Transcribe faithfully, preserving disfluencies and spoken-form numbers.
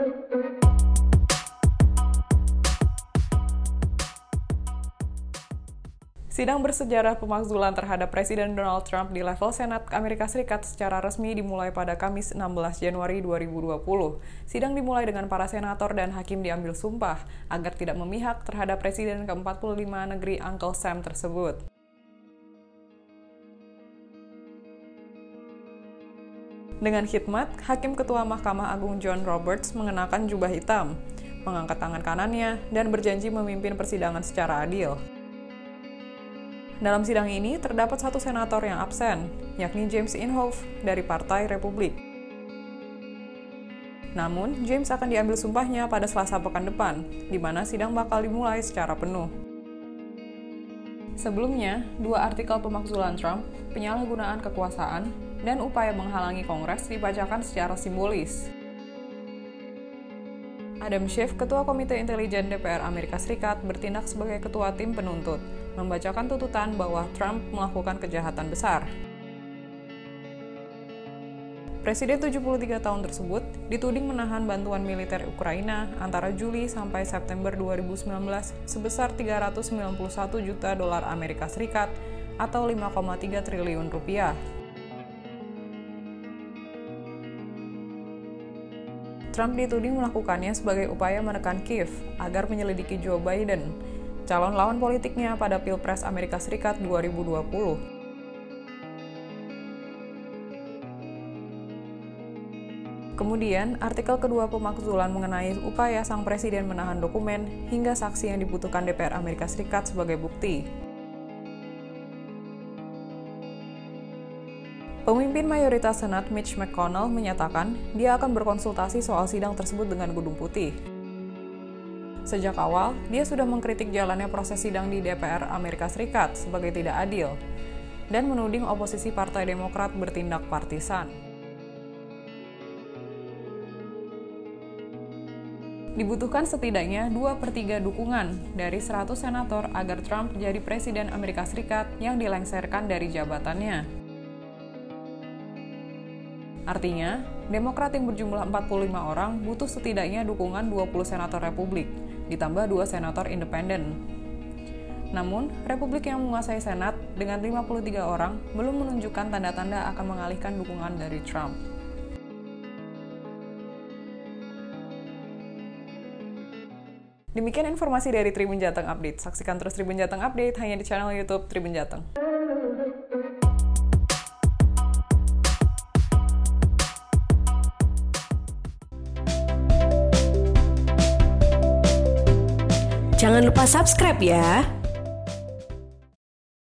Sidang bersejarah pemakzulan terhadap Presiden Donald Trump di level Senat Amerika Serikat secara resmi dimulai pada Kamis enam belas Januari dua ribu dua puluh. Sidang dimulai dengan para senator dan hakim diambil sumpah agar tidak memihak terhadap Presiden ke empat puluh lima negeri Uncle Sam tersebut. Dengan khidmat, Hakim Ketua Mahkamah Agung John Roberts mengenakan jubah hitam, mengangkat tangan kanannya, dan berjanji memimpin persidangan secara adil. Dalam sidang ini, terdapat satu senator yang absen, yakni James Inhofe dari Partai Republik. Namun, James akan diambil sumpahnya pada Selasa pekan depan, di mana sidang bakal dimulai secara penuh. Sebelumnya, dua artikel pemakzulan Trump, penyalahgunaan kekuasaan, dan upaya menghalangi Kongres dibacakan secara simbolis. Adam Schiff, Ketua Komite Intelijen D P R Amerika Serikat, bertindak sebagai ketua tim penuntut, membacakan tuntutan bahwa Trump melakukan kejahatan besar. Presiden tujuh puluh tiga tahun tersebut dituding menahan bantuan militer Ukraina antara Juli sampai September dua ribu sembilan belas sebesar tiga ratus sembilan puluh satu juta dolar Amerika Serikat atau lima koma tiga triliun rupiah. Trump dituding melakukannya sebagai upaya menekan Kiev agar menyelidiki Joe Biden, calon lawan politiknya pada Pilpres Amerika Serikat dua ribu dua puluh. Kemudian, artikel kedua pemakzulan mengenai upaya sang presiden menahan dokumen hingga saksi yang dibutuhkan D P R Amerika Serikat sebagai bukti. Pemimpin mayoritas Senat Mitch McConnell menyatakan dia akan berkonsultasi soal sidang tersebut dengan Gedung Putih. Sejak awal, dia sudah mengkritik jalannya proses sidang di D P R Amerika Serikat sebagai tidak adil dan menuding oposisi Partai Demokrat bertindak partisan. Dibutuhkan setidaknya dua per tiga dukungan dari seratus senator agar Trump jadi Presiden Amerika Serikat yang dilengsarkan dari jabatannya. Artinya, Demokrat yang berjumlah empat puluh lima orang butuh setidaknya dukungan dua puluh senator Republik, ditambah dua senator independen. Namun, Republik yang menguasai Senat dengan lima puluh tiga orang belum menunjukkan tanda-tanda akan mengalihkan dukungan dari Trump. Demikian informasi dari Tribun Jateng Update. Saksikan terus Tribun Jateng Update hanya di channel YouTube Tribun Jateng. Jangan lupa subscribe ya.